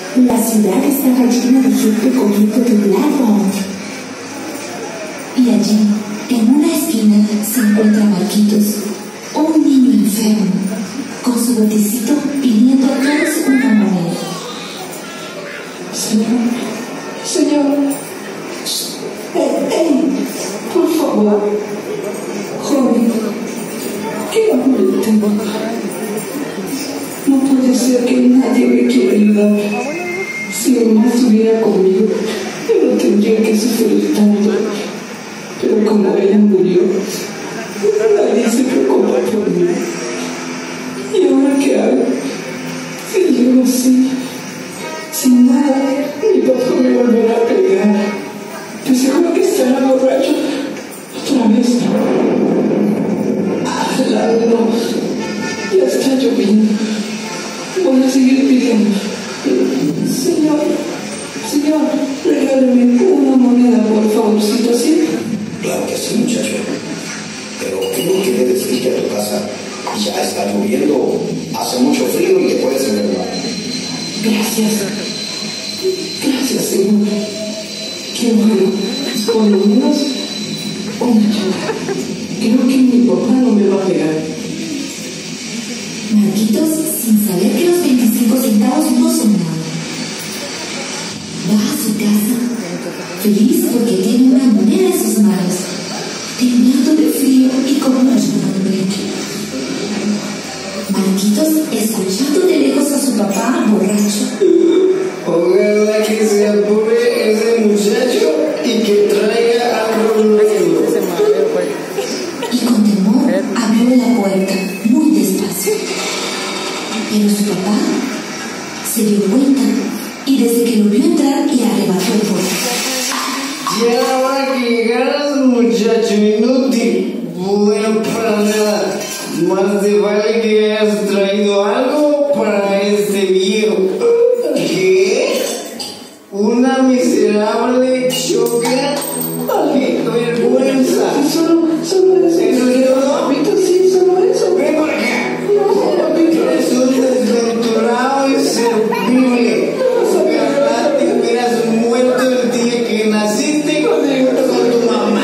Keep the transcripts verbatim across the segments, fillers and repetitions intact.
La ciudad estaba llena de gente corriendo de un lado a otro. Y allí, en una esquina, se encuentra Marquitos, un niño enfermo, con su botecito pidiendo a todos una moneda. Señor, señor, ¡Ey, ey! Por favor, joven, ¿qué hambre tengo? No puede ser que nadie me quiera ayudar. Si mamá estuviera conmigo, yo no tendría que sufrir tanto. Pero como ella murió, nadie se preocupa por mí. ¿Y ahora qué hago? Si llego así, sin nada, mi papá me volverá a pegar. Te seguro que estará borracho otra vez. Ah, la no. Ya está lloviendo. Voy a seguir pidiendo. Señor, señor, regáleme una moneda, por favorcito, ¿sí? Claro que sí, muchacho. Pero tengo que decir que a tu casa ya está lloviendo, hace mucho frío y te puedes enfermar. Gracias. Gracias, señor. Qué bueno, pues por lo menos una ayuda. Creo que mi papá no me va a pegar. Marquitos, sin saber que los veinticinco centavos no son nada, va a su casa, feliz porque tiene una moneda en sus manos, temblando de frío y con mucho hambre. Marquitos, escuchando de lejos a su papá borracho. Ojalá que se apure ese muchacho y que traiga algo nuevo. Y con temor abrió la puerta muy despacio. Pero su papá se dio cuenta y desde que lo vio entrar le arrebató el poder. Ya va a llegar, muchacho inútil. Bueno para nada. Más te vale que hayas traído algo para este viejo. ¿Qué? Una miserable choca. ¡Qué vergüenza! Solo, solo eso. ¿Eso es todo? Papito, sí, solo eso. Ven por acá. No, papito. Eres un desventurado y servible. Ojalá te hubieras muerto el día que naciste con tu mamá.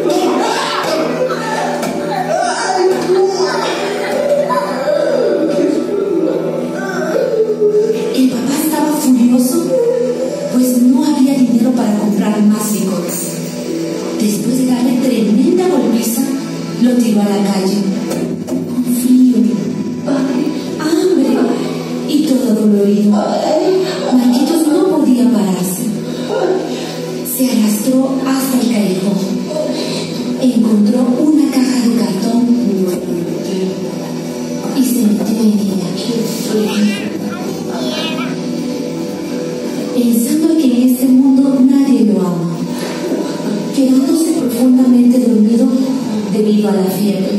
El papá estaba furioso, pues no había dinero para comprar más licores. Después de darle tremenda golpiza, lo tiró a la calle, con frío, hambre y todo dolorido. Marquitos no podía pararse. Se arrastró hasta el callejón. Encontró una caja de cartón y se metió en ella, pensando que en este mundo nadie lo ama, quedándose profundamente dormido debido a la fiebre.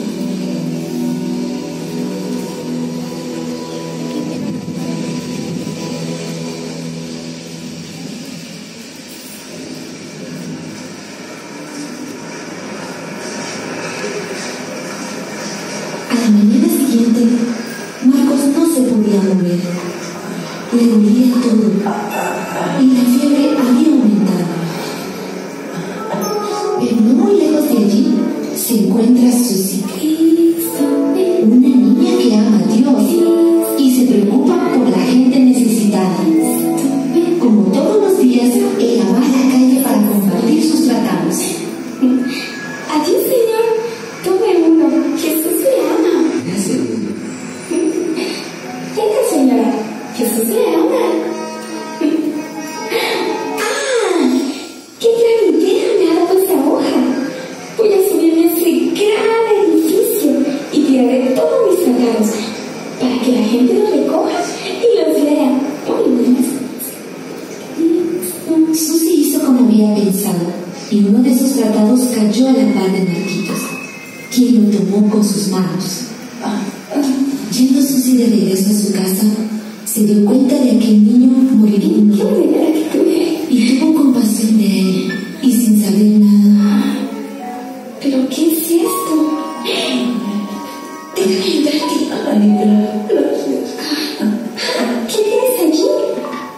A la mañana siguiente, Marcos no se podía mover. Le dolía todo y la fiebre había aumentado. Pero no muy lejos de allí se encuentra Susi, una niña que ama a Dios y se preocupa por la gente necesitada. Como todos los días, ella va a la calle para compartir sus tratados. Adiós, señor. Tome uno. Jesús le ama. Gracias. Venga, señora. Jesús le ama. ¡Ah! ¡Qué gran idea me ha dado esa hoja! Voy a subirme a ese gran edificio y tiraré todos mis tratados para que la gente los recoja y los lea. Susi hizo como había pensado y uno de esos tratados cayó a la par de Marquitos, quien lo tomó con sus manos. Yendo Susi de regreso a su casa, se dio cuenta de aquel niño moribundo y tuvo compasión de él y sin saber nada. ¿Pero qué es esto? Déjame ayudarte. Ay, gracias. ¿Qué tienes allí?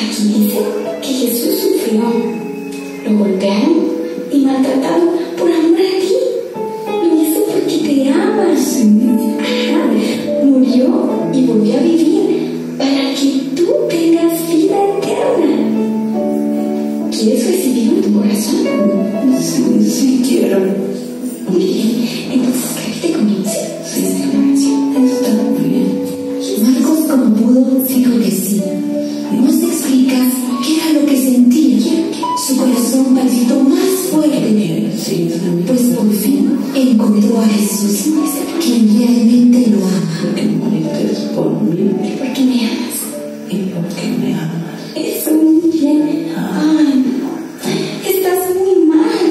aquí dice que Jesús sufrió, lo golpearon y maltrataron por amor a ti. Lo hizo porque te ama. Ajá. Murió y volvió a vivir para que tú tengas vida eterna. ¿Quieres recibirlo en tu corazón? Sí, sí quiero. Muy bien. Entonces, repite conmigo. Sí, sí, es una oración. Está bien. Marcos, como pudo, dijo que sí. No se explica qué era lo que sentía. Su corazón palpitó más fuerte, Sí, también. pues por fin encontró a Jesús, quien realmente lo ama. Porque moriste por mí ¿Por qué me amas? y porque me amas. Eso, muy bien. Ay, estás muy mal.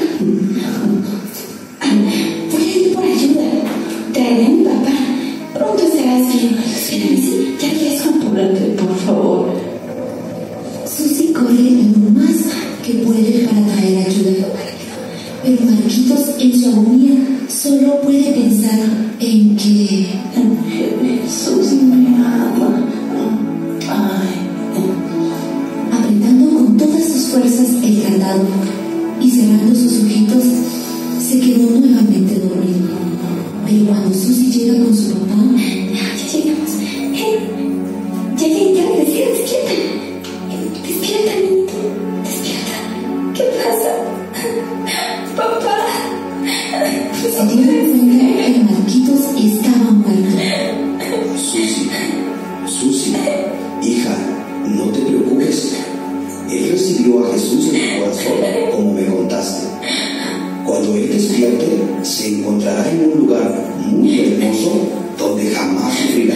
Ay, voy a ir por ayuda. Traeré a mi papá. Pronto estarás bien. Espérame, sí, ya regreso. Apúrate, por favor. Susi corre lo más que puede para traer ayuda. Pero Marquitos, en su agonía, solo puede pensar en que Jesús me ama. Ay. apretando con todas sus fuerzas el candado y cerrando sus ojitos, se quedó nuevamente dormido. Pero cuando Susi llega con su papá, Ya llegamos. Eh, ya llegué, ya regresé. Despierta. Eh, Despierta, niñito. Despierta. ¿Qué pasa? Papá. se dieron cuenta que Marquitos estaba muerto. Susi, Susi, hija, no te preocupes. Él recibió a Jesús en su corazón, como me contaste. Cuando él despierte, se encontrará en un lugar muy hermoso donde jamás sufrirá.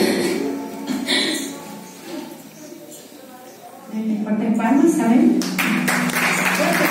Fuerte palmas, ¿saben?